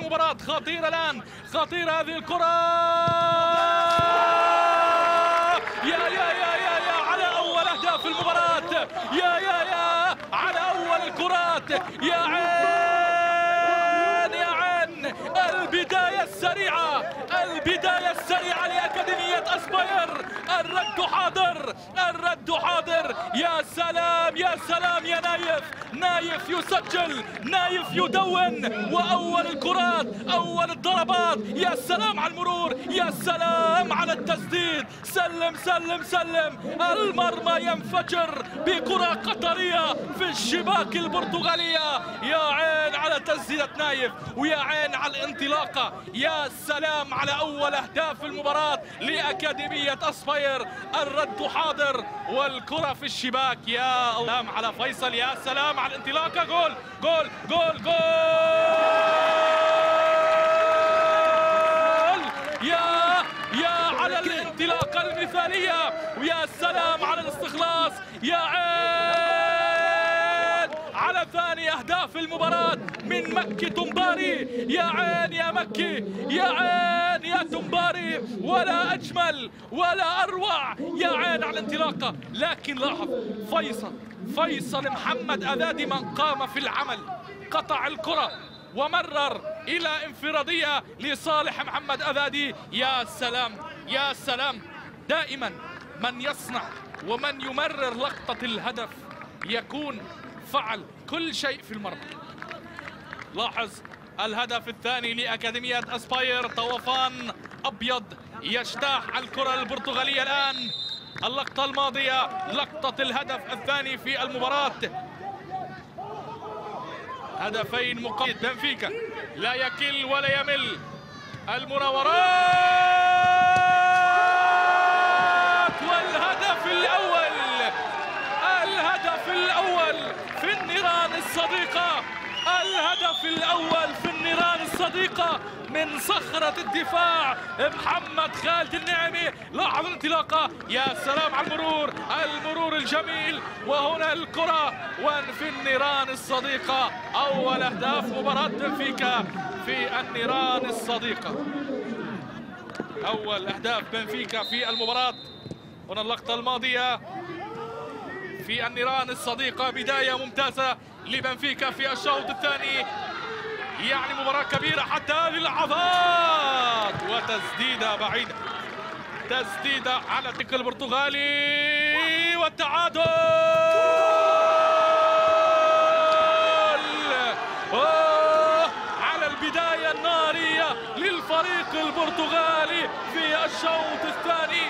المباراة. خطيرة الآن، خطيرة هذه الكرة. يا على أول أهداف المباراة، يا على أول الكرات. يا عين البداية السريعة، البداية السريعة لأكاديمية أسباير. الرد حاضر. يا سلام يا نايف يسجل، نايف يدون. وأول الكرات، أول الضربات. يا سلام على المرور، يا سلام على التسديد. سلم المرمى ينفجر بكرة قطرية في الشباك البرتغالية. يا عين على تسديدة نايف، ويا عين على الانطلاقة. يا سلام على أول أهداف المباراة لأكاديمية أسباير. الرد حاضر والكرة في الشباك. يا سلام على فيصل، يا سلام على الانطلاقة. جول جول جول جول. يا على الانطلاقة المثالية، ويا سلام على الاستخلاص. يا عين على ثاني أهداف المباراة من مكي تومباري. يا عين يا مكي، يا عين يا تومباري. ولا أجمل ولا أروع. يا عين على الانطلاقة. لكن لاحظ فيصل محمد أذادي من قام في العمل، قطع الكرة ومرر إلى انفرادية لصالح محمد أذادي. يا سلام. دائما من يصنع ومن يمرر لقطة الهدف يكون فعل كل شيء في المرمى. لاحظ الهدف الثاني لأكاديمية أسباير. طوفان أبيض يجتاح الكرة البرتغالية الآن. اللقطة الماضية لقطة الهدف الثاني في المباراة. هدفين مقابل. بنفيكا لا يكل ولا يمل. المراوغات والهدف الأول في النيران الصديقة. الهدف الأول في النيران الصديقة من صخرة الدفاع محمد خالد النعمي. لاحظ الانطلاقة. يا سلام على المرور الجميل. وهنا الكرة في النيران الصديقة. أول أهداف مباراة بنفيكا في النيران الصديقة. أول أهداف بنفيكا في المباراة. هنا اللقطة الماضية في النيران الصديقة. بداية ممتازة لبنفيكا في الشوط الثاني. يعني مباراة كبيرة حتى هذه اللحظات. وتسديدة بعيدة، تسديدة على تيك البرتغالي والتعادل. على البداية النارية للفريق البرتغالي في الشوط الثاني.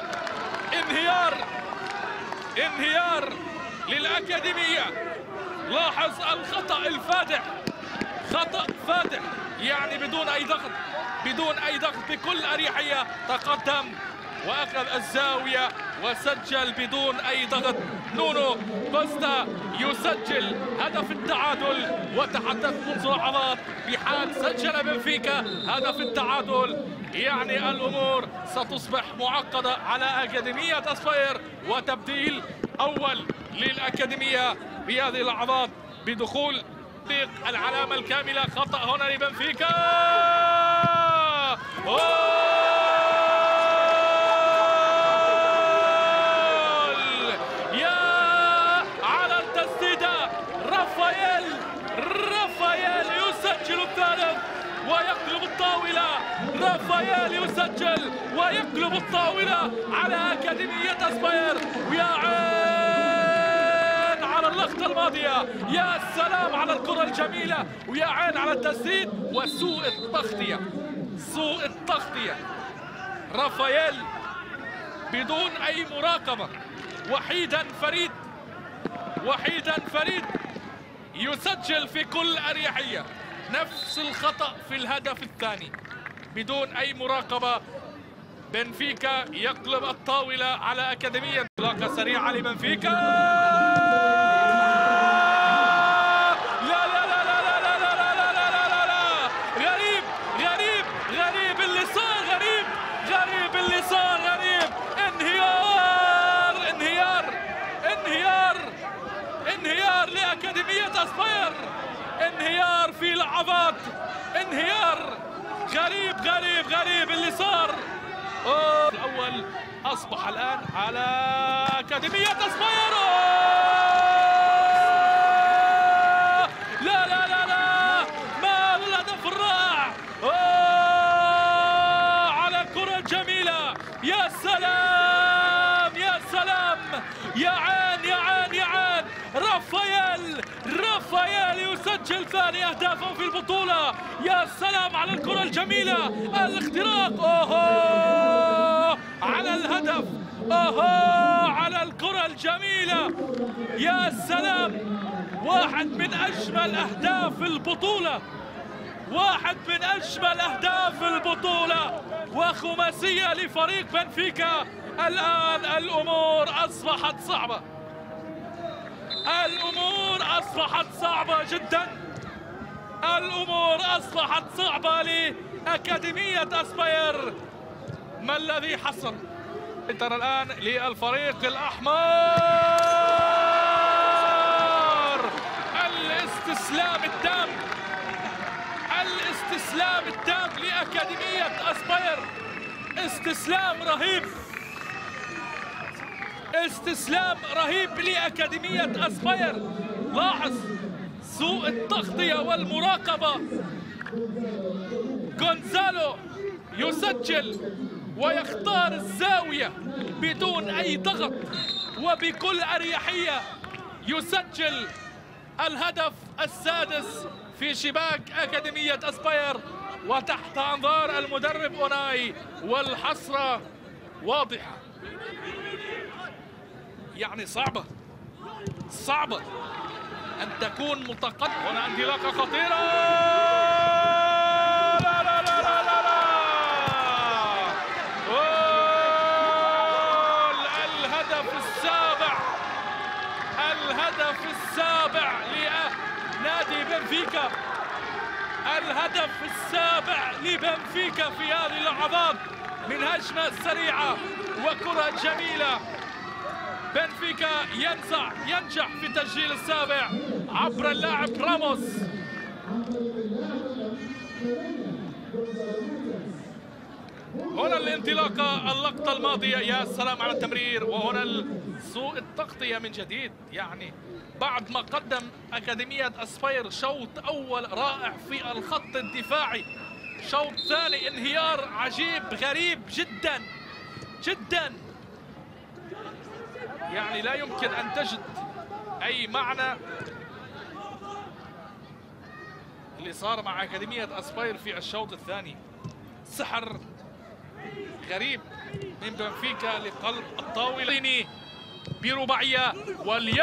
انهيار للأكاديمية. لاحظ الخطأ الفادح، خطأ فادح. يعني بدون أي ضغط بكل أريحية تقدم وأخذ الزاوية وسجل بدون أي ضغط. نونو كوستا يسجل هدف التعادل. وتحدث منذ لحظات بحال سجل بنفيكا هدف التعادل يعني الأمور ستصبح معقدة على أكاديمية أسباير. وتبديل أول للأكاديمية في هذه اللحظات بدخول العلامة الكاملة. خطأ هنا لبنفيكا. يا على التسديدة. رافائيل يسجل الثالث ويقلب الطاولة. رافائيل يسجل ويقلب الطاولة على أكاديمية أسباير. ويا عين على اللقطة الماضية. يا سلام على الكرة الجميلة. ويا عين على التسديد وسوء التغطية. رافائيل بدون أي مراقبة، وحيدا فريد يسجل في كل أريحية. نفس الخطأ في الهدف الثاني بدون أي مراقبة. بنفيكا يقلب الطاولة على أكاديمية. انطلاقة سريعة لبنفيكا. لا لا لا لا لا لا لا لا لا لا لا لا. غريب اللي صار. غريب اللي صار. انهيار لأكاديمية أسباير. انهيار في لحظات. انهيار غريب اللي صار. الأول أصبح الآن على أكاديمية أسباير. لا لا لا لا، ما الهدف الرائع على الكرة الجميلة. يا سلام يا سلام، يا عين يا عين يا عين. رافائيل يسجل ثاني أهدافه في البطولة. يا سلام على الكرة الجميلة، الاختراق، اوهو على الهدف، اوهو على الكرة الجميلة. يا سلام، واحد من أجمل أهداف البطولة، واحد من أجمل أهداف البطولة، وخماسية لفريق بنفيكا. الآن الأمور أصبحت صعبة، الأمور أصبحت صعبة جدا، الأمور أصبحت صعبة لأكاديمية أسباير. ما الذي حصل؟ ترى الآن للفريق الأحمر الاستسلام التام، الاستسلام التام لأكاديمية أسباير. استسلام رهيب، استسلام رهيب لأكاديمية أسباير. لاحظ سوء التغطية والمراقبة. غونزالو يسجل ويختار الزاوية بدون أي ضغط وبكل أريحية، يسجل الهدف السادس في شباك أكاديمية أسباير وتحت أنظار المدرب أوناي، والحسرة واضحة. يعني صعبة أن تكون متقدم. هنا انطلاقة خطيرة، لا لا لا لا لا لا، الهدف السابع، الهدف السابع لنادي بنفيكا، الهدف السابع لبنفيكا في هذه اللحظات من هجمة سريعة وكرة جميلة. بنفيكا ينجح في تسجيل السابع عبر اللاعب راموس. هنا الانطلاقة، اللقطة الماضية، يا سلام على التمرير. وهنا سوء التغطية من جديد. يعني بعد ما قدم أكاديمية أسباير شوط أول رائع في الخط الدفاعي، شوط ثاني انهيار عجيب غريب جدا جدا. يعني لا يمكن أن تجد أي معنى اللي صار مع أكاديمية أسباير في الشوط الثاني. سحر غريب من بنفيكا لقلب الطاولة برباعية، واليوم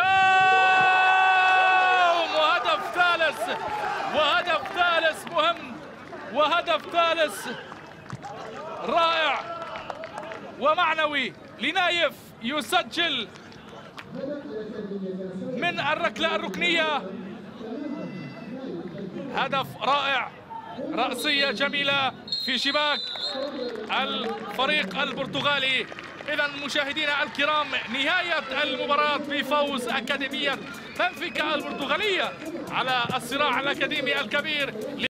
وهدف ثالث، وهدف ثالث مهم، وهدف ثالث رائع ومعنوي لنايف. يسجل من الركلة الركنية، هدف رائع، رأسية جميلة في شباك الفريق البرتغالي. إذا مشاهدينا الكرام، نهاية المباراة بفوز أكاديمية بنفيكا البرتغالية على الصراع الأكاديمي الكبير.